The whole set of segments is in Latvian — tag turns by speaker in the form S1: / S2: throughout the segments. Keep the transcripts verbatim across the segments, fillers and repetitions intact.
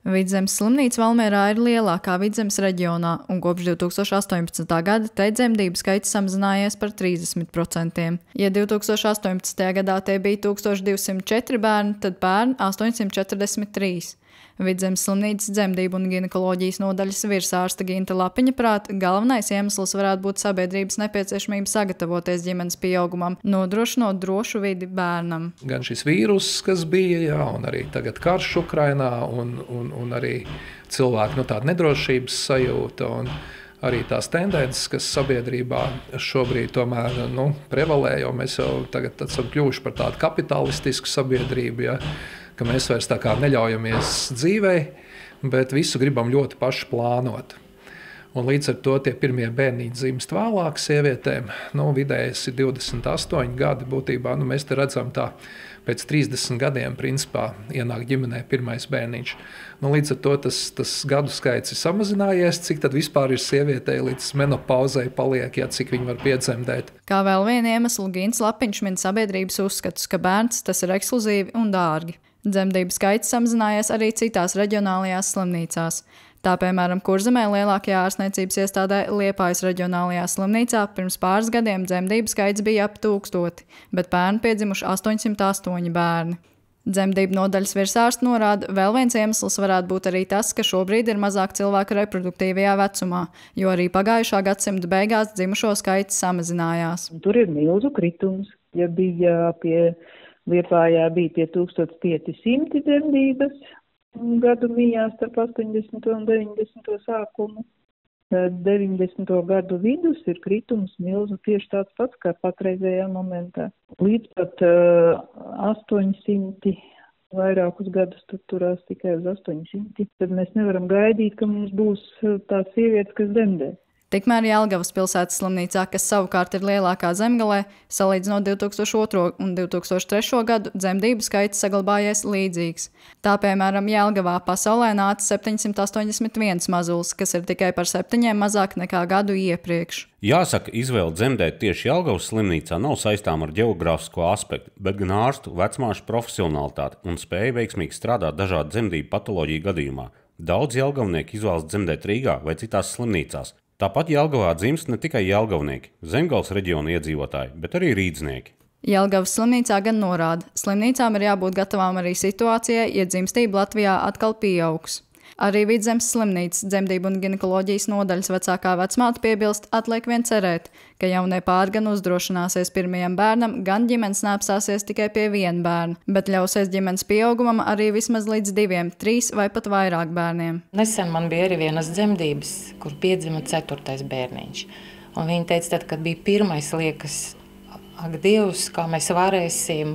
S1: Vidzemes slimnīca Valmierā ir lielākā Vidzemes reģionā, un kopš divi tūkstoši astoņpadsmitā gada te dzemdību skaits samazinājies par trīsdesmit procentiem. Ja divi tūkstoši astoņpadsmitajā gadā tie bija tūkstoš divsimt četri bērni, tad pērn astoņsimt četrdesmit trīs. Vidzemes slimnīcas dzemdību un ginekoloģijas nodaļas virsārste Ginta Lapiņa prāt, galvenais iemesls varētu būt sabiedrības nepieciešamība sagatavoties ģimenes pieaugumam, nodrošinot drošu vidi bērnam.
S2: Gan šis vīrus, kas bija, jā, un arī tagad karš Ukrainā, un, un, un arī cilvēku nu, tāda nedrošības sajūta, un arī tās tendences, kas sabiedrībā šobrīd tomēr nu, prevalē, jo mēs jau tagad esam kļuvuši par tādu kapitalistisku sabiedrību, ja, ka mēs vairs tā kā neļaujamies dzīvei, bet visu gribam ļoti paši plānot. Un līdz ar to tie pirmie bērniņi dzimst vēlāk sievietēm, nu, vidējais ir divdesmit astoņi gadi būtībā, nu, mēs te redzam tā, pēc trīsdesmit gadiem, principā, ienāk ģimenē pirmais bērniņš. Nu, līdz ar to tas, tas gadu skaits ir samazinājies, cik tad vispār ir sievietei līdz menopauzei paliek, ja cik viņi var piedzemdēt.
S1: Kā vēl vienu iemeslu Gints Lapiņš min sabiedrības uzskatus, ka bērns tas ir ekskluzīvi un dārgi. Dzemdību skaits samazinājies arī citās reģionālajās slimnīcās. Tā, piemēram, Kurzemē lielākajā ārstniecības iestādē Liepājas reģionālajā slimnīcā pirms pāris gadiem dzemdību skaits bija ap tūkstoti, bet pērn piedzimuši astoņsimt astoņi bērni. Dzemdību nodaļas virsārste norāda, vēl viens iemesls varētu būt arī tas, ka šobrīd ir mazāk cilvēku reproduktīvajā vecumā, jo arī pagājušā gadsimta beigās dzimušo skaits samazinājās.
S3: Tur ir milzu kritums, ja bija pie Liepājā bija pie tūkstoš pieci simti dzemdības gadu mijās starp astoņdesmito un deviņdesmito sākumu. deviņdesmito gadu vidus ir kritums milzu tieši tāds pats kā patreizējā momentā. Līdz pat uh, astoņsimti vairākus gadus tur turās tikai uz astoņsimti. Tad mēs nevaram gaidīt, ka mums būs tās sievietes, kas dzemdē.
S1: Tikmēr Jelgavas pilsētas slimnīcā, kas savukārt ir lielākā Zemgalē, salīdzinot divi tūkstoši otro un divi tūkstoši trešo gadu, dzemdību skaits saglabājies līdzīgs. Tā, piemēram, Jelgavā pasaulē nāca septiņsimt astoņdesmit viens mazulis, kas ir tikai par septiņiem mazāk nekā gadu iepriekš.
S4: Jāsaka, izvēle dzemdēt tieši Jelgavas slimnīcā nav saistām ar ģeogrāfisko aspektu, bet gan ārstu vecmāšu profesionalitāti un spēju veiksmīgi strādāt dažādu dzemdību patoloģiju gadījumā. Daudz jelgavnieki izvēlas dzemdēt Rīgā vai citās slimnīcās. Tāpat Jelgavā dzimst ne tikai jelgavnieki, Zemgales reģiona iedzīvotāji, bet arī rīdznieki.
S1: Jelgavas slimnīcā gan norāda, slimnīcām ir jābūt gatavām arī situācijai, ja dzimstība Latvijā atkal pieaugs. Arī Vidzemes slimnīcas dzemdību un ginekoloģijas nodaļas vecākā vecmāte piebilst, atliek vien cerēt, ka jaunie pāri gan uzdrošināsies pirmajam bērnam, gan ģimenes neapstāsies tikai pie viena bērna, bet ļausies ģimenes pieaugumam arī vismaz līdz diviem, trīs vai pat vairāk bērniem.
S5: Nesen man bija arī vienas dzemdības, kur piedzima ceturtais bērniņš. Un viņa teica, tad, kad bija pirmais, liekas, ak, Dievs, kā mēs varēsim,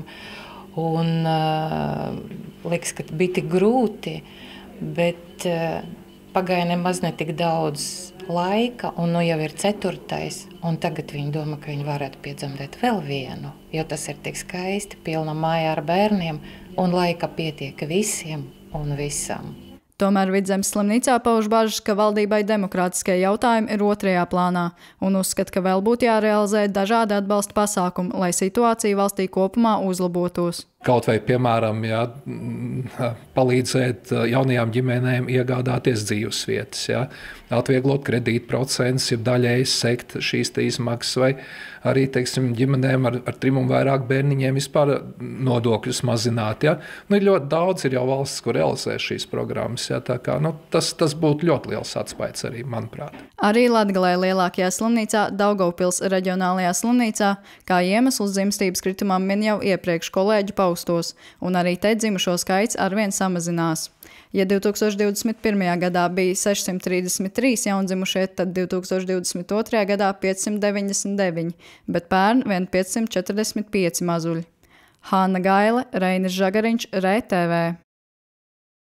S5: un uh, liekas, ka bija tik grūti, bet uh, pagāja nemaz ne tik daudz laika, un nu jau ir ceturtais, un tagad viņi domā, ka viņi varētu piedzemdēt vēl vienu, jo tas ir tik skaisti, pilna mājā ar bērniem, un laika pietiek visiem un visam.
S1: Tomēr Vidzemes slimnīcā pauž bažas, ka valdībai demokrātiskie jautājumi ir otrajā plānā un uzskata, ka vēl būtu jārealizē dažādi atbalsta pasākumi, lai situācija valstī kopumā uzlabotos.
S2: Kaut vai, piemēram, jā, palīdzēt jaunajām ģimenēm iegādāties dzīvesvietas, jā, atvieglot kredītprocentus, ja daļēji sekt šīs te izmaksas, vai arī, teiksim, ģimenēm ar, ar trim un vairāk bērniņiem vispār nodokļus mazināt. Jā. Nu, ir ļoti daudz, ir jau valsts, kur realizē šīs programmas, jā, tā kā, nu, tas, tas būtu ļoti liels atspaids arī, manuprāt.
S1: Arī Latgalē lielākajā slimnīcā, Daugavpils reģionālajā slimnīcā, kā iemesls dzimstības kritumam min jau iepriekš kolēģu paustos, un arī te dzimušo skaits arvien samazinās. Ja divi tūkstoši divdesmit pirmajā gadā bija sešsimt trīsdesmit trīs jaundzimušie, tad divi tūkstoši divdesmit otrajā gadā piecsimt deviņdesmit deviņi, bet pērn vien piecsimt četrdesmit pieci mazuļi. Hāna Gaile, Reinis Žagariņš, R T V.